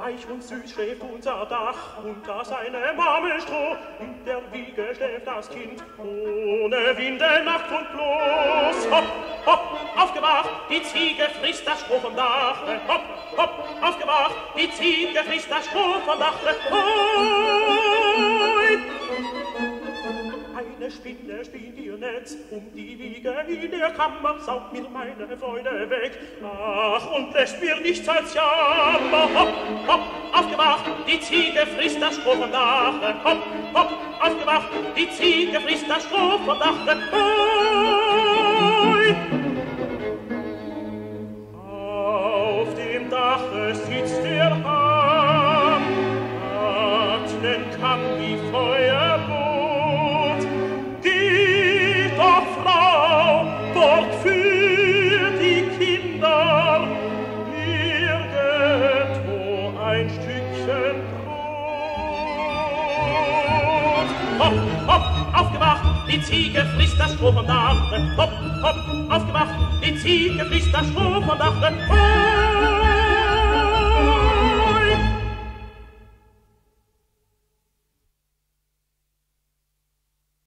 Weich und süß schläft unser Dach, unter seinem Marmelstroh. In der Wiege schläft das Kind, ohne Windel, nackt und bloß. Hopp, hopp, aufgewacht, die Ziege frisst das Stroh vom Dache. Hopp, hopp, aufgewacht, die Ziege frisst das Stroh vom Dache. Hoi! Eine Spinne spinnt ihr Netz die Wiege in der Kammer, saugt mir meine Freude weg. Ach, und lässt mir nichts als Jammer. Hopp, hopp, aufgewacht, die Ziege frisst das Stroh vom Dache. Hopp, hopp, aufgewacht, die Ziege frisst das Stroh vom Dache. Hoi! Auf dem Dache sitzt der Hahn, Atmen kann wie Feuerblut. Fort für die Kinder, irgendwo ein Stückchen Brot. Hopp, hopp, aufgewacht, die Ziege frisst das Stroh vom Dache. Hopp, hopp, aufgewacht, die Ziege frisst das Stroh vom Dache.